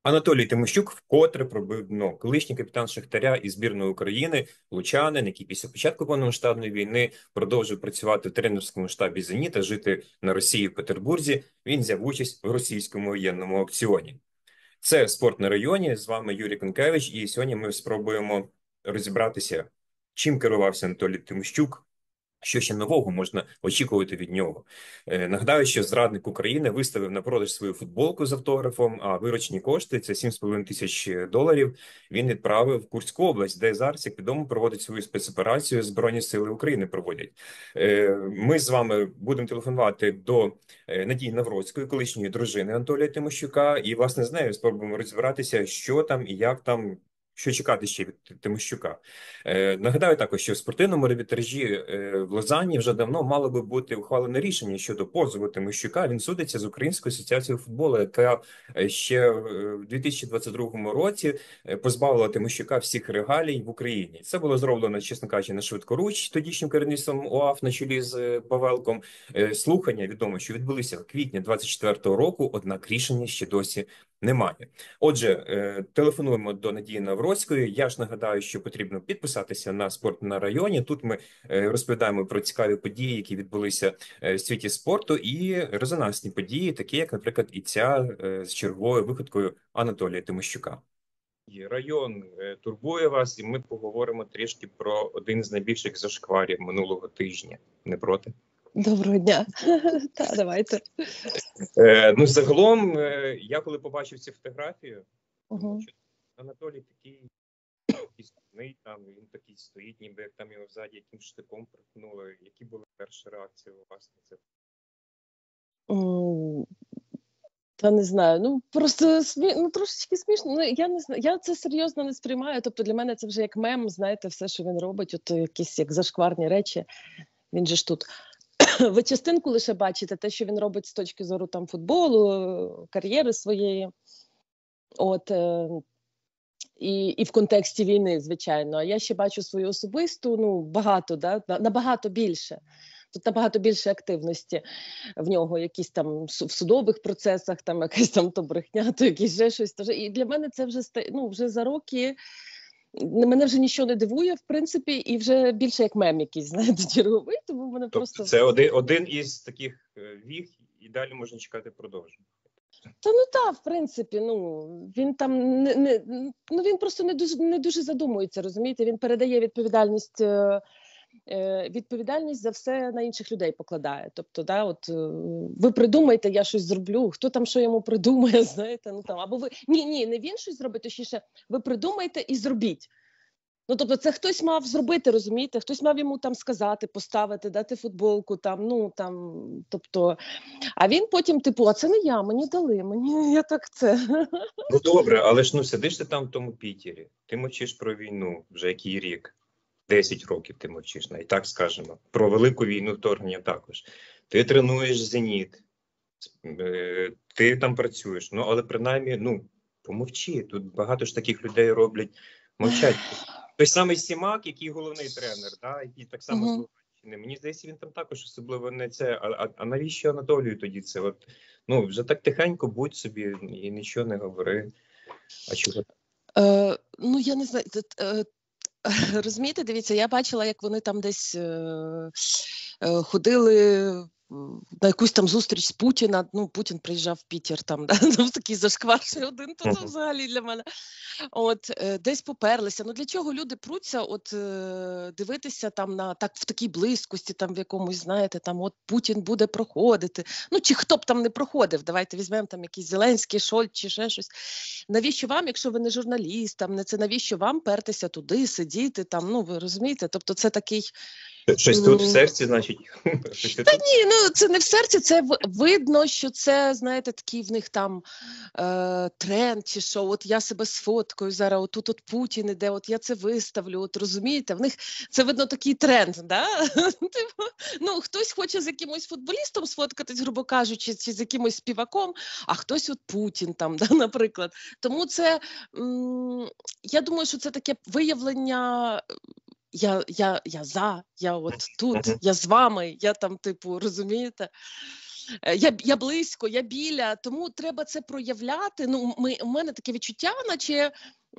Анатолій Тимощук вкотре пробив дно. Колишній капітан Шахтаря і збірної України, лучанин, який після початку повномасштабної війни продовжив працювати в тренерському штабі «Зеніта», жити на Росії в Петербурзі. Він взяв участь в російському воєнному аукціоні. Це «Спорт на районі». З вами Юрій Конкевич, і сьогодні ми спробуємо розібратися, чим керувався Анатолій Тимощук, що ще нового можна очікувати від нього. Нагадаю, що зрадник України виставив на продаж свою футболку з автографом, а виручені кошти, це 7,5 тисяч доларів, він відправив в Курську область, де зараз, як відомо, проводить свою спецоперацію Збройні Сили України проводять. Ми з вами будемо телефонувати до Надії Навроцької, колишньої дружини Анатолія Тимощука, і, власне, з нею спробуємо розібратися, що там і як там, що чекати ще від Тимощука. Нагадаю також, що в спортивному арбітражі в Лозанні вже давно мало би бути ухвалене рішення щодо позову Тимощука. Він судиться з Українською асоціацією футболу, яка ще в 2022 році позбавила Тимощука всіх регалій в Україні. Це було зроблено, чесно кажучи, на швидкоруч тодішнім керівництвом ОАФ на чолі з Павелком. Слухання відомо, що відбулися в квітні 24-го року, однак рішення ще досі немає. Отже, телефонуємо до Надії Навроцької. Я ж нагадаю, що потрібно підписатися на «Спорт на районі». Тут ми розповідаємо про цікаві події, які відбулися в світі спорту, і резонансні події, такі як, наприклад, і ця з черговою виходкою Анатолія Тимощука. Район турбує вас, і ми поговоримо трішки про один з найбільших зашкварів минулого тижня. Не проти? Доброго дня. Так, давайте. Ну, загалом, я коли побачив цю фотографію, що Анатолій такий складний, там він такий стоїть, ніби як там його ззаді якимсь штиком проткнули. Які були перші реакції у вас на це? Та не знаю, ну просто трошечки смішно. Ну, я не знаю, я це серйозно не сприймаю. Тобто для мене це вже як мем, знаєте, все, що він робить, от якісь як зашкварні речі. Він же ж тут. Ви частинку лише бачите, те, що він робить з точки зору там футболу, кар'єри своєї. От, і в контексті війни, звичайно. А я ще бачу свою особисту, ну, багато, да, набагато більше. Тут набагато більше активності в нього, якісь там в судових процесах, там якась там то брехня, то якісь ще щось. І для мене це вже, вже за роки, мене вже нічого не дивує, в принципі, і вже більше як мем якийсь, знаєте, черговий, тому мене просто... Це один із таких віг, і далі можна чекати продовження. Та ну так, в принципі, ну він там він просто не дуже задумується, розумієте? Він передає відповідальність за все на інших людей покладає. Тобто, да, от ви придумайте, я щось зроблю. Хто там що йому придумає, знаєте? Ну там або ви не він щось зробить, точніше, ви придумайте і зробіть. Ну, тобто, це хтось мав зробити, розумієте? Хтось мав йому там сказати, поставити, дати футболку, там, ну, там, тобто... А він потім, типу, а це не я, мені дали, я так це... Ну, добре, але ж, ну, сидиш ти там в тому Пітері, ти мовчиш про війну вже який рік, 10 років ти мовчиш, і так скажемо, про велику війну вторгнення також. Ти тренуєш «Зеніт», ти там працюєш, ну, але принаймні, ну, помовчи, тут багато ж таких людей роблять, мовчать. Той самий Сімак, який головний тренер, да, який так само з Луганщини. Мені здається, він там також особливо не це. А навіщо Анатолію тоді це? От, ну, вже так тихенько будь собі і нічого не говори. А чого? Ну, я не знаю. Розумієте, дивіться, я бачила, як вони там десь ходили на якусь там зустріч з Путіна. Ну, Путін приїжджав в Пітер, там, да? Такий зашкварший один, то взагалі для мене. От, десь поперлися. Ну, для чого люди пруться, от, дивитися там на, так, в такій близькості, там, в якомусь, знаєте, там, от, Путін буде проходити. Ну, чи хто б там не проходив, давайте візьмемо там якийсь Зеленський, Шольц, чи ще щось. Навіщо вам, якщо ви не журналіст, там, не це, навіщо вам пертися туди, сидіти, там, ну, ви розумієте? Тобто це такий... Щось тут в серці, значить? Та ні, ну це не в серці, це видно, що це, знаєте, такий в них там тренд, чи що, от я себе сфоткаю зараз, отут от Путін іде, от я це виставлю, от розумієте, в них це видно такий тренд, да? Ну, хтось хоче з якимось футболістом сфоткатись, грубо кажучи, чи з якимось співаком, а хтось от Путін там, да, наприклад. Тому це, я думаю, що це таке виявлення... Я от тут, я з вами, я там, типу, розумієте? я близько, я біля, тому треба це проявляти. Ну, у мене таке відчуття, наче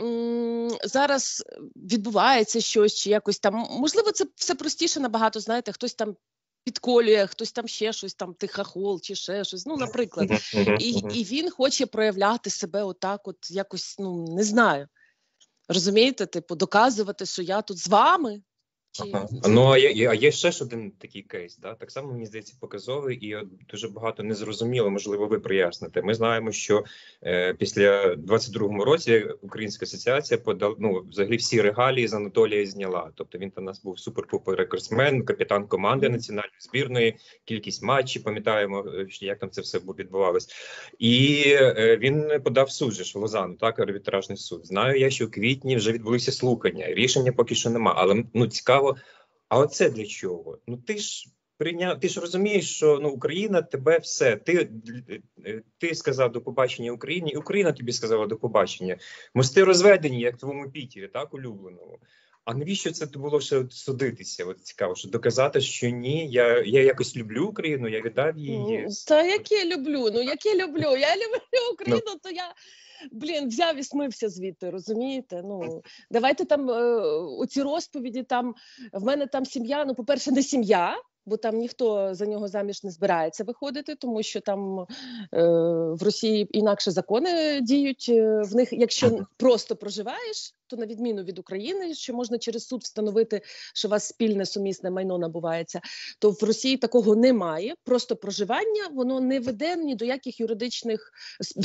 зараз відбувається щось, чи якось там, можливо, це все простіше набагато, знаєте, хтось там підколює, хтось там ще щось, там ти хахол, чи ще щось, ну, наприклад. І він хоче проявляти себе отак от якось, ну, не знаю. Розумієте, типу, доказувати, що я тут з вами. Ну, а є ще ж один такий кейс, да? Так само, мені здається, показовий і дуже багато незрозуміло, можливо, ви проясните. Ми знаємо, що після 22-му році Українська асоціація подала, ну, взагалі всі регалії з Анатолія зняла. Тобто він там у нас був супер-пупер-рекордсмен, капітан команди національної збірної, кількість матчів, пам'ятаємо, як там це все відбувалось. І він подав суд же ж в Лозанну, так, арбітражний суд. Знаю я, що в квітні вже відбулися слухання, рішення поки що нема, але, ну, цікаво. А оце для чого? Ну ти ж розумієш, що ну Україна тебе все. Ти сказав до побачення Україні, і Україна тобі сказала до побачення. Мости розведені, як в твоєму Пітері, так, улюбленому. А навіщо це було ще судитися? От цікаво, що доказати, що ні, я якось люблю Україну, я віддав її. Та яке люблю? Ну яке люблю? Я люблю Україну, то я. Взяв і смився звідти, розумієте? Ну, давайте там оці розповіді, там, в мене там сім'я, ну, по-перше, не сім'я, бо там ніхто за нього заміж не збирається виходити, тому що там в Росії інакше закони діють. В них, якщо просто проживаєш, то на відміну від України, що можна через суд встановити, що у вас спільне сумісне майно набувається, то в Росії такого немає. Просто проживання, воно не веде ні до яких юридичних,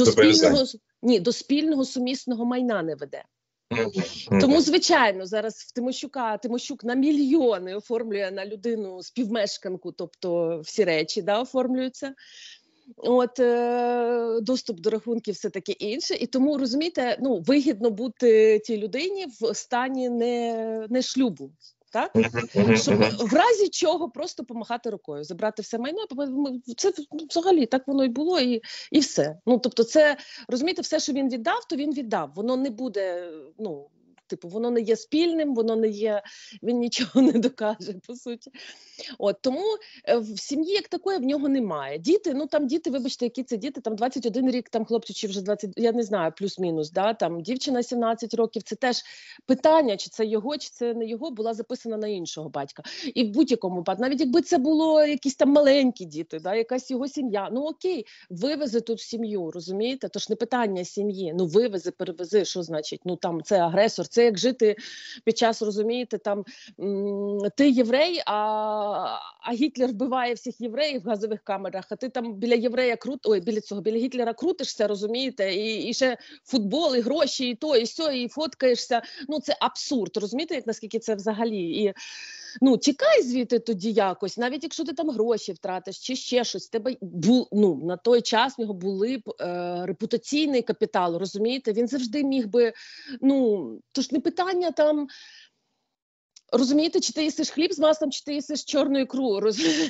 до спільного сумісного майна не веде. Тому, звичайно, зараз в Тимощук на мільйони оформлює на людину співмешканку, тобто всі речі, да, оформлюються. От, доступ до рахунків, все таке інше. І тому, розумієте, ну, вигідно бути тій людині в стані не шлюбу. Так? Щоб в разі чого просто помахати рукою, забрати все майно, це взагалі так воно і було, і все. Ну, тобто це, розумієте, все, що він віддав, то він віддав. Воно не буде, ну, типу, воно не є спільним, воно не є, він нічого не докаже, по суті. От, тому в сім'ї як такої в нього немає. Діти, ну там діти, вибачте, які це діти, там 21 рік, там хлопчик вже 20, я не знаю, плюс-мінус, да, там дівчина 17 років, це теж питання, чи це його, чи це не його, була записана на іншого батька. І в будь-якому випадку, навіть якби це було якісь там маленькі діти, да, якась його сім'я, ну окей, вивези тут сім'ю, розумієте? Тож не питання сім'ї, ну вивези, перевези, що значить? Ну там це агресор, це як жити під час, розумієте, там ти єврей, а Гітлер вбиває всіх євреїв в газових камерах, а ти там біля єврея біля Гітлера крутишся, розумієте, і ще футбол, і гроші, і то, і сьо, і фоткаєшся. Ну це абсурд, розумієте, як наскільки це взагалі. І ну, тікай звідти тоді якось, навіть якщо ти там гроші втратиш чи ще щось, тебе ну, на той час в нього були б репутаційний капітал, розумієте? Він завжди міг би, ну, то ж не питання там, розумієте, чи ти їсиш хліб з маслом, чи ти їсиш чорну ікру.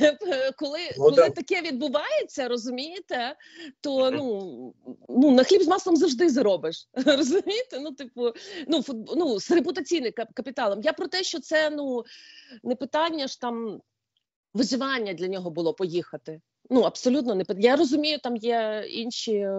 Коли таке відбувається, розумієте, то ну на хліб з маслом завжди заробиш. Розумієте? Ну, типу, з репутаційним капіталом. Я про те, що це, ну, не питання ж там виживання для нього було поїхати. Ну, абсолютно не питання. Я розумію, там є інші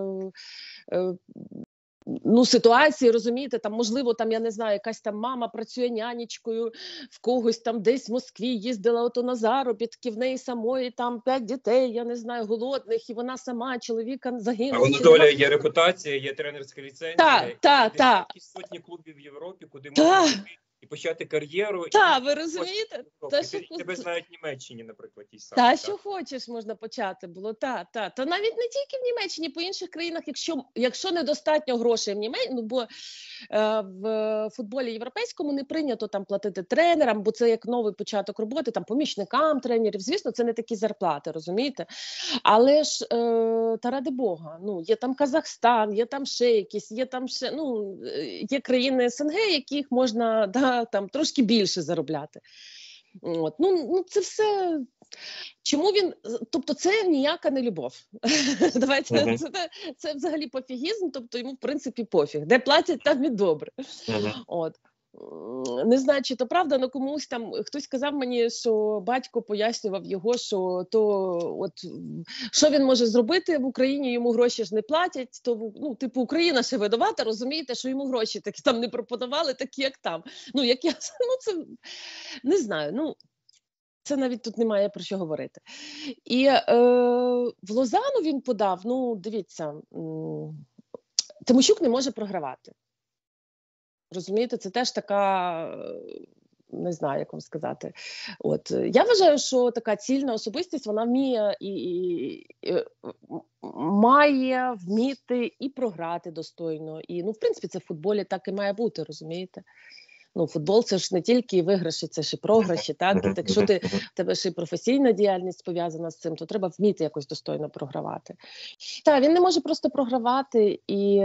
ситуації, розумієте, там, можливо, там, я не знаю, якась там мама працює нянечкою, в когось там десь в Москві їздила ото на заробітки, в неї самої там 5 дітей, я не знаю, голодних, і вона сама, чоловіка загинув. А у Анатолія є репутація, є тренерська ліцензія, Так. сотні клубів в Європі, куди можна піти і почати кар'єру. Так, ви розумієте? Тебе знають в Німеччині, наприклад, ті самі. Та, що хочеш, можна почати було, та. Та навіть не тільки в Німеччині, по інших країнах, якщо недостатньо грошей в Німеччині, бо в футболі європейському не прийнято там платити тренерам, бо це як новий початок роботи, там помічникам тренерів, звісно, це не такі зарплати, розумієте? Але ж, та ради Бога, ну, є там Казахстан, є там ще якісь, є країни СНГ, яких можна, там трошки більше заробляти. От. Ну, це все. Чому він, тобто це ніяка не любов. Давайте, це взагалі пофігізм, тобто йому в принципі пофіг. Де платять, там і добре. От. Не знаю, чи то правда, але комусь там, хтось сказав мені, що батько пояснював його, що то от, що він може зробити в Україні, йому гроші ж не платять, то, ну, типу, Україна ще видавата, розумієте, що йому гроші такі там не пропонували, такі як там. Ну, як я, ну, це, не знаю, ну, це навіть тут немає про що говорити. І в Лозану він подав, ну, дивіться, Тимощук не може програвати. Розумієте, це теж така, не знаю, як вам сказати. От, я вважаю, що така цільна особистість, вона вміє і має вміти і програти достойно. І, ну, в принципі, це в футболі так і має бути, розумієте? Ну, футбол – це ж не тільки виграші, це ж і програші, так? І якщо в тебе ще й професійна діяльність пов'язана з цим, то треба вміти якось достойно програвати. Так, він не може просто програвати і,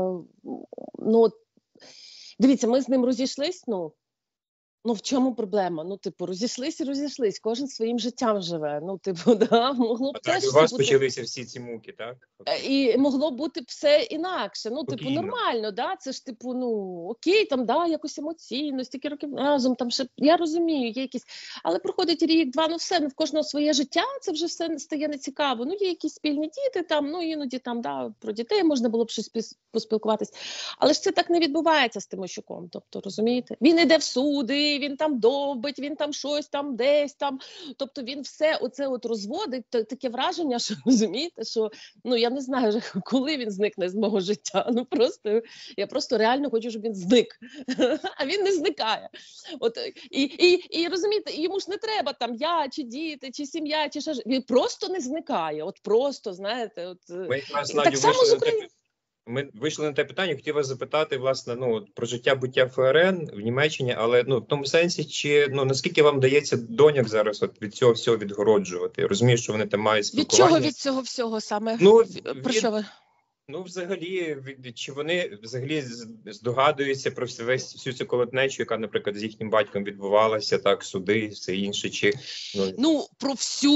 ну, дивіться, ми з ним розійшлись, ну в чому проблема? Ну, типу, розійшлись, кожен своїм життям живе. Ну, типу, да, могло б теж... У вас почалися всі ці муки, так? І могло бути б все інакше. Ну, типу, Спокійно. нормально, да? Це ж, типу, ну, окей, там, да, якось емоційно, стільки років разом, там ще, я розумію, є якісь... Але проходить рік, два, ну все, ну, в кожного своє життя, це вже все стає нецікаво. Ну, є якісь спільні діти там, ну, іноді там, да, про дітей можна було б щось поспілкуватись. Але ж це так не відбувається з Тимощуком, тобто, розумієте? Він йде в суди, він там довбить, він там щось там десь там, тобто він все оце от розводить, таке враження, що, розумієте, що, ну, я не знаю, коли він зникне з мого життя, ну, просто, я просто реально хочу, щоб він зник, а він не зникає. От, і розумієте, йому ж не треба там я, чи діти, чи сім'я, чи що ж, він просто не зникає, от просто, знаєте, от, так само з Україною. Ми вийшли на те питання, хотів вас запитати, власне, ну, про життя-буття ФРН в Німеччині, але, ну, в тому сенсі, чи, ну, наскільки вам дається доньок зараз от від цього всього відгороджувати? Розумію, що вони там мають спілкування. Від чого від цього всього саме? Ну, про що ви? Ну, взагалі, чи вони взагалі здогадуються про всю цю колотнечу, яка, наприклад, з їхнім батьком відбувалася, так, суди, все інше, чи... Ну, про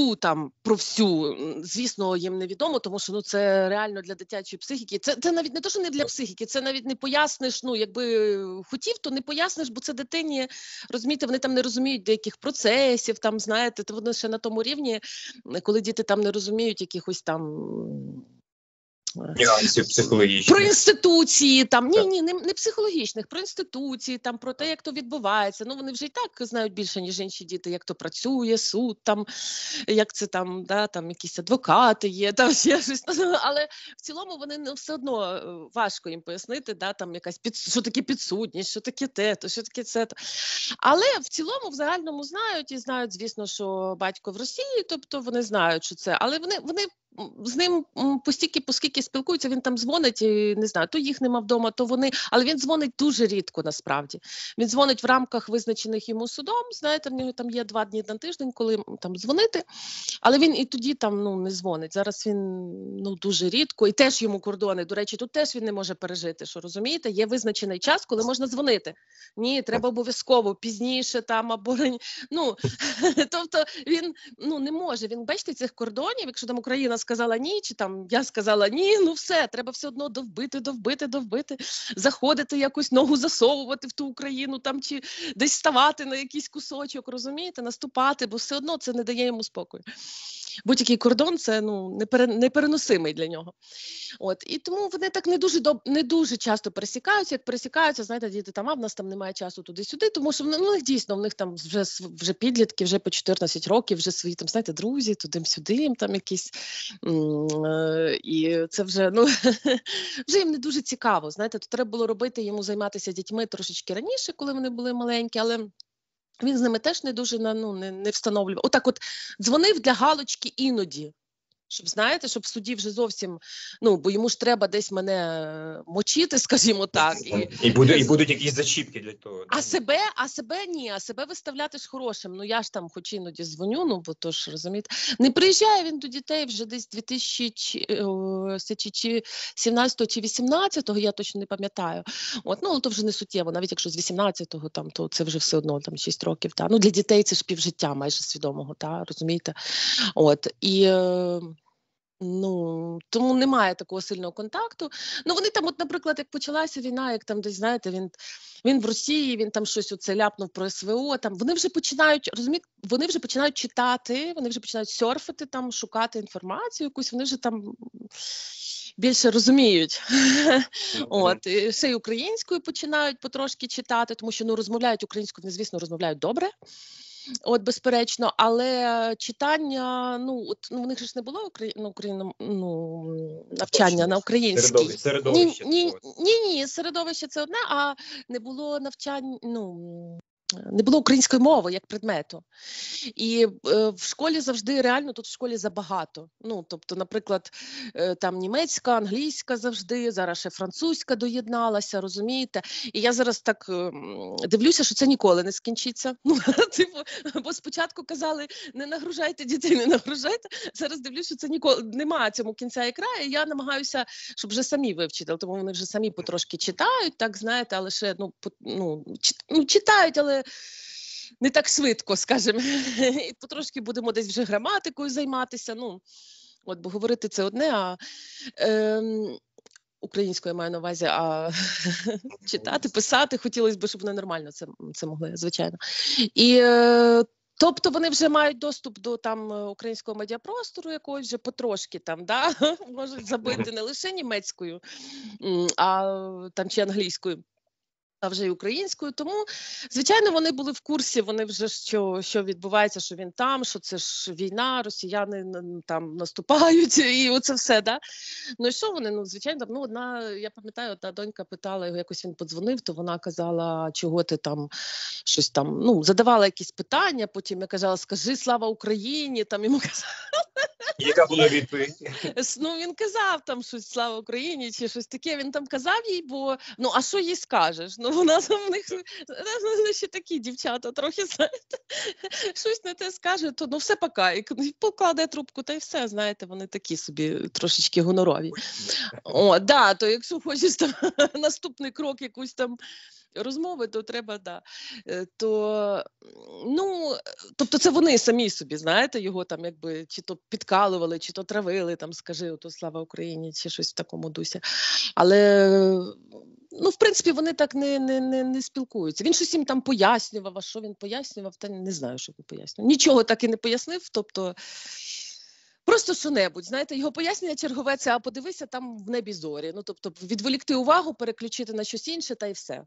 всю, звісно, їм невідомо, тому що, ну, це реально для дитячої психіки. Це навіть не те, що не для психіки, це навіть не поясниш, ну, якби хотів, то не поясниш, бо це дитині, розумієте, вони там не розуміють деяких процесів, там, знаєте, то вони ще на тому рівні, коли діти там не розуміють якихось там... психологічних. Про інституції, там, ні, не психологічних, про інституції, там, про те, як то відбувається. Ну, вони вже і так знають більше, ніж інші діти, як то працює, суд, там, як це там, да, там якісь адвокати є, там ще щось. Але в цілому вони, ну, все одно важко їм пояснити, да, там якась що таке підсудність, що таке те, то, що таке це. Але в цілому, в загальному знають, і знають, звісно, що батько в Росії, тобто вони знають, що це, але вони з ним поскільки спілкуються, він там дзвонить, і, не знаю, то їх нема вдома, то вони, але він дзвонить дуже рідко насправді. Він дзвонить в рамках визначених йому судом, знаєте, в нього там є 2 дні на тиждень, коли там дзвонити, але він і тоді там, ну, не дзвонить. Зараз він, ну, дуже рідко, і теж йому кордони, до речі, тут теж він не може пережити, що, розумієте, є визначений час, коли можна дзвонити. Ні, треба обов'язково, пізніше там, або, ну, тобто він, ну, не може, він, бачите, цих кордонів, якщо там Україна сказала ні, чи там я сказала ні, ну все, треба все одно довбити, заходити якусь ногу засовувати в ту Україну, там, чи десь ставати на якийсь кусочок, розумієте, наступати, бо все одно це не дає йому спокою. Будь-який кордон – це, ну, непереносимий для нього. От, і тому вони так не дуже часто пересікаються, як пересікаються, знаєте, діти там, а в нас там немає часу туди-сюди, тому що, ну, дійсно, в них там вже підлітки, вже по 14 років, вже свої, там, знаєте, друзі, туди-сюди, там якісь, і це вже, ну, вже їм не дуже цікаво, знаєте, то треба було робити йому займатися дітьми трошечки раніше, коли вони були маленькі, але він з ними теж не дуже, ну, не встановлював. Отак от дзвонив для галочки іноді. Щоб, знаєте, щоб в суді вже зовсім, ну, бо йому ж треба десь мене мочити, скажімо так. І будуть якісь зачіпки для того. А себе виставляти ж хорошим. Ну, я ж там хоч іноді дзвоню, ну, бо то ж, розумієте. Не приїжджає він до дітей вже десь 2017 чи 18-го, я точно не пам'ятаю. От, ну, то вже не суттєво, навіть якщо з 18-го, там, то це вже все одно там 6 років. Та. Ну, для дітей це ж півжиття майже свідомого, та, розумієте. От, і... Ну, тому немає такого сильного контакту. Ну, вони там, от, наприклад, як почалася війна, як там десь, знаєте, він в Росії, він там щось оце ляпнув про СВО, там, вони вже починають, розумієте, вони вже починають читати, вони вже починають серфити, там, шукати інформацію якусь, вони вже там більше розуміють. От, і ще й українською починають потрошки читати, тому що, ну, розмовляють українською, вони, звісно, розмовляють добре. От, безперечно, але читання, ну, от, ну, в них ж не було навчання на українській. Середовище. Ні, середовище це одне, а не було навчання, ну, не було української мови як предмету. І в школі завжди, реально, тут в школі забагато. Ну, тобто, наприклад, там німецька, англійська завжди, зараз ще французька доєдналася, розумієте? І я зараз так дивлюся, що це ніколи не скінчиться. Ну, типу, бо спочатку казали, не нагружайте дітей, не нагружайте. Зараз дивлюся, що це ніколи, немає цьому кінця і краю. І я намагаюся, щоб вже самі вивчити, тому вони вже самі потрошки читають, так, знаєте, але ще, читають, але не так швидко, скажімо. І потрошки будемо десь вже граматикою займатися. Ну, от, бо говорити це одне, а українською я маю на увазі, а читати, писати, хотілося б, щоб вони нормально це могли, звичайно. І тобто вони вже мають доступ до там українського медіапростору якогось вже потрошки там, да? Можуть забити не лише німецькою, а там чи англійською, а вже й українською. Тому, звичайно, вони були в курсі, вони вже що відбувається, що він там, що це ж війна, росіяни там наступають, і оце все, да? Ну і що вони, ну, звичайно, ну, я пам'ятаю, одна донька питала його, якось він подзвонив, то вона казала, чого ти там, щось там, ну, задавала якісь питання, потім я казала, скажи слава Україні, там йому казали. Яка була відповідь? Ну, він казав там щось слава Україні чи щось таке, він там казав їй, бо, ну, а що їй скажеш? Ну, вона там в них, ще такі дівчата трохи, знаєте, щось не те скаже, то, ну, все пока, і покладе трубку, та й все, знаєте, вони такі собі трошечки гонорові. О, да, то якщо хочеш там наступний крок, якусь там розмови, то треба, да. То, ну, тобто це вони самі собі, знаєте, його там якби чи то підкалували, чи то травили, там, скажи, ото слава Україні, чи щось в такому дусі. Але, ну, в принципі, вони так не спілкуються. Він щось їм там пояснював, а що він пояснював, та не знаю, що він пояснював. Нічого так і не пояснив, тобто просто що-небудь, знаєте, його пояснення чергове це, а подивися, там в небі зорі. Ну, тобто відволікти увагу, переключити на щось інше, та й все.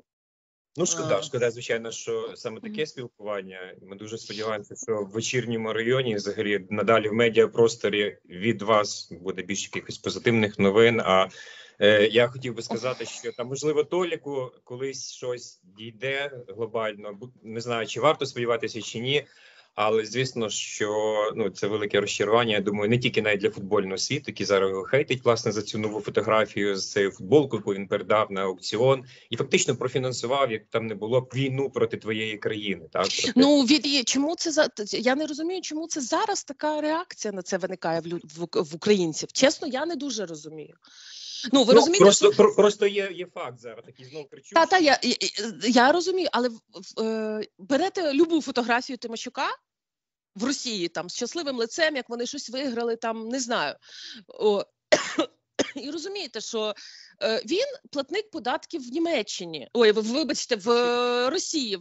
Ну, шкода, звичайно, що саме таке спілкування. Ми дуже сподіваємося, що в вечірньому районі, взагалі, надалі в медіапросторі від вас буде більше якихось позитивних новин. А я хотів би сказати, що там, можливо, Толіку колись щось дійде глобально. Не знаю, чи варто сподіватися, чи ні. Але, звісно, що це велике розчарування, я думаю, не тільки навіть для футбольного світу, який зараз його хейтить, власне, за цю нову фотографію з цією футболкою, яку він передав на аукціон, і фактично профінансував, як там не було, війну проти твоєї країни. Так? Ну, чому це я не розумію, чому це зараз така реакція на це виникає в українців. Чесно, я не дуже розумію. Ну, ви розумієте, просто є факт зараз, такий знов кричу. Я розумію, але берете любу фотографію Тимощука в Росії, там, з щасливим лицем, як вони щось виграли, там, не знаю. І розумієте, що він платник податків в Німеччині. Ой, вибачте, в Росії.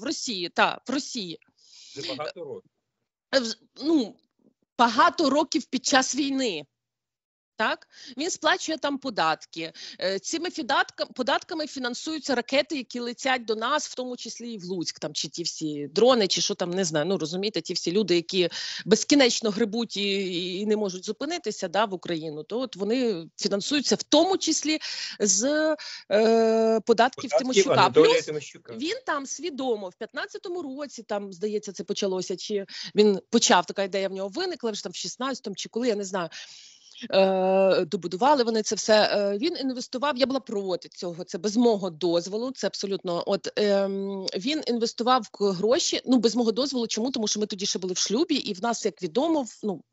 Це багато років. Ну, багато років під час війни. Так, він сплачує там податки. Цими податками фінансуються ракети, які летять до нас, в тому числі і в Луцьк, там чи ті всі дрони, чи що там, не знаю. Ну, розумієте, ті всі люди, які безкінечно грибуть і не можуть зупинитися, да, в Україну, то от вони фінансуються в тому числі з податків Тимощука. Плюс він там свідомо в 15-му році, там, здається, це почалося, чи він почав, така ідея в нього виникла, вже там в 16-му, чи коли, я не знаю. Добудували вони це все. Він інвестував, я була проти цього, це без мого дозволу, це абсолютно, він інвестував гроші, ну, без мого дозволу, чому? Тому що ми тоді ще були в шлюбі, і в нас, як відомо,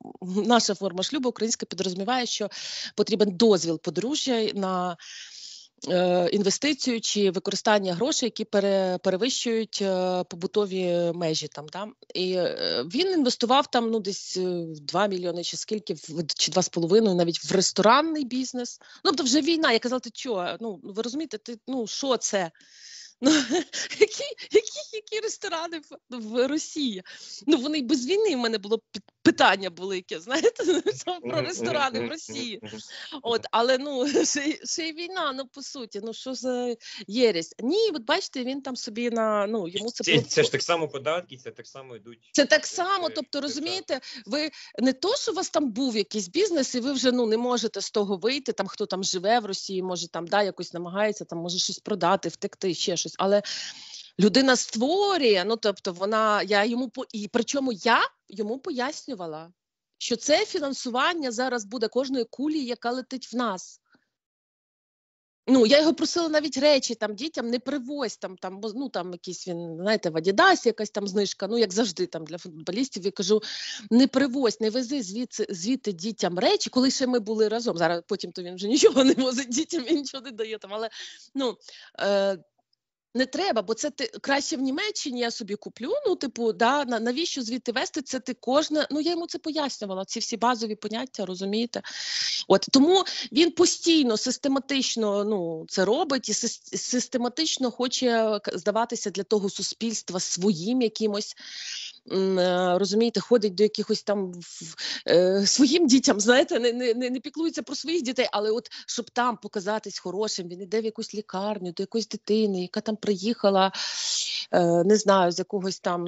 наша форма шлюбу українська підрозуміває, що потрібен дозвіл подружжя на інвестицію чи використання грошей, які перевищують побутові межі. Там, да? І він інвестував там ну, десь 2 мільйони чи скільки, чи 2,5, навіть в ресторанний бізнес. Ну, тобто вже війна. Я казала, ти що? Ну, ви розумієте, що це? Ну, які ресторани в Росії? Ну, вони й без війни в мене було питання були, яке, знаєте, про ресторани в Росії. От, але, ну, ще й війна, ну, по суті, ну, що за єресь? Ні, от бачите, він там собі йому це... Це ж так само податки, це так само йдуть... Це так само, тобто, розумієте, ви не то, що у вас там був якийсь бізнес, і ви вже, не можете з того вийти, там, хто там живе в Росії, може, там, якось намагається, там, може, щось продати, втекти, ще щось, але людина створює, тобто, причому я йому пояснювала, що це фінансування зараз буде кожної кулі, яка летить в нас. Я його просила навіть речі там дітям не привозь там якийсь він, знаєте, в Адідасі якась там знижка, як завжди там для футболістів. Я кажу, не привозь, не вези звідти дітям речі, коли ще ми були разом. Зараз потім то він вже нічого не возить дітям і нічого не дає там, але не треба, бо це ти краще в Німеччині я собі куплю, навіщо звідти вести, це ти кожна, я йому це пояснювала, ці всі базові поняття, розумієте? От, тому він постійно, систематично, це робить і систематично хоче здаватися для того суспільства своїм якимось, розумієте, ходить до якихось там своїм дітям, знаєте, не піклується про своїх дітей, але от, щоб там показатись хорошим, він іде в якусь лікарню, до якоїсь дитини, яка там приїхала, не знаю, з якогось там,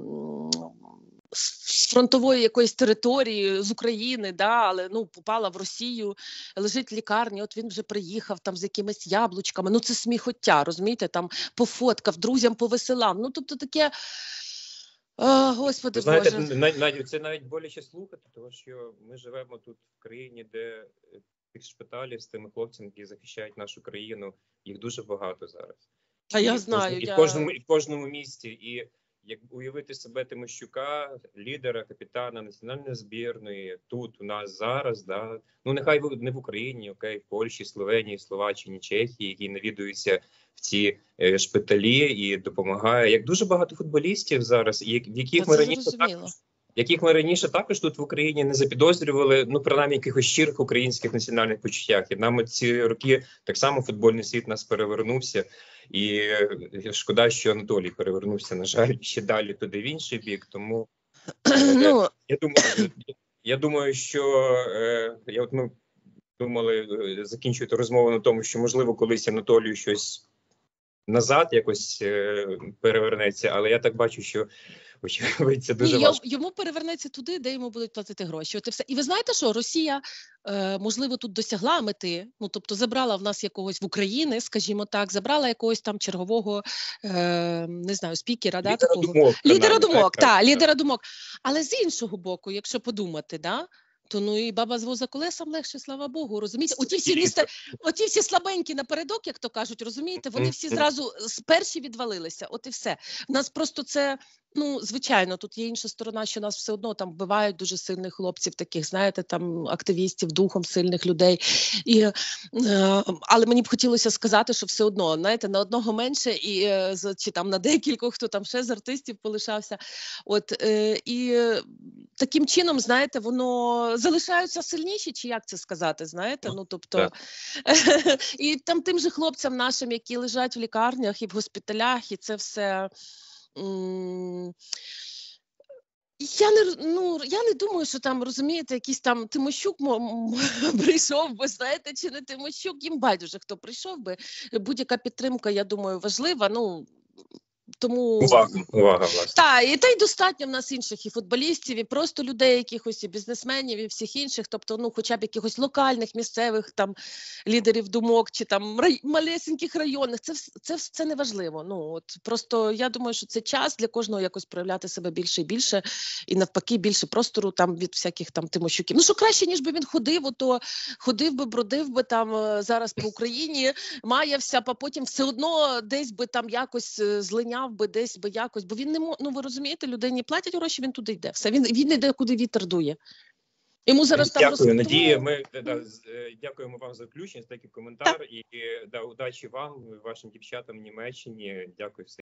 з фронтової якоїсь території, з України, але попала в Росію, лежить в лікарні, от він вже приїхав там з якимись яблучками, це сміхоття, розумієте, там пофоткав, друзям повисилав, тобто таке... Господи, знаєте, Боже. Це навіть боляче слухати, тому що ми живемо тут в країні, де тих шпиталів з тими хлопцями, які захищають нашу країну, їх дуже багато зараз. А я знаю. В кожному місті. І як уявити себе Тимощука, лідера, капітана національної збірної, тут у нас зараз, нехай не в Україні, окей, в Польщі, Словенії, Словаччині, Чехії, які навідуються в ці шпиталі і допомагає. Як дуже багато футболістів зараз, яких ми раніше також тут в Україні не запідозрювали, принаймні якихось щирих українських національних почуттях. І нам ці роки так само футбольний світ нас перевернувся. І шкода, що Анатолій перевернувся, на жаль, ще далі туди в інший бік. Тому я думаю, що ми думали закінчувати розмову на тому, що, можливо, колись Анатолію щось назад якось перевернеться, але я так бачу, що це дуже важко. Йому перевернеться туди, де йому будуть платити гроші. От і все. І ви знаєте що? Росія, можливо, тут досягла мети, тобто забрала в нас якогось в Україні, скажімо так, забрала якогось там чергового, не знаю, спікера, лідера думок. Але з іншого боку, якщо подумати, то і баба з воза колесам легше, слава Богу, розумієте? Оті всі слабенькі напередок, як то кажуть, розумієте, вони всі зразу перші відвалилися, от і все. В нас просто це, звичайно, тут є інша сторона, що нас все одно там вбивають дуже сильних хлопців, таких, знаєте, там активістів, духом сильних людей. Але мені б хотілося сказати, що все одно, знаєте, на одного менше, чи там на декількох, хто там ще з артистів полишався. І таким чином, знаєте, воно залишаються сильніші, чи як це сказати, знаєте, тобто, і там тим же хлопцям нашим, які лежать в лікарнях і в госпіталях, і це все... Я не думаю, що там, розумієте, якийсь там Тимощук прийшов би, знаєте, чи не Тимощук, їм байдуже, хто прийшов би. Будь-яка підтримка, я думаю, важлива, тому... Увага, власне. Та й достатньо в нас інших і футболістів, і просто людей якихось, і бізнесменів, і всіх інших, тобто, хоча б якихось локальних, місцевих там лідерів думок, чи там малесеньких районних, це не важливо. Просто я думаю, що це час для кожного якось проявляти себе більше і більше, і навпаки більше простору там від всяких там Тимощуків. Що краще, ніж би він ходив би, бродив би там зараз по Україні, маявся, а потім все одно десь би там якось злиняв би десь би якось, бо він не може, ви розумієте, людині платять гроші, він туди йде. Все, він йде, куди вітер дує. Йому зараз там Дякую, Надія. розкрутили. Ми дякуємо вам за включення, за такий коментар і удачі вам, вашим дівчатам в Німеччині. Дякую.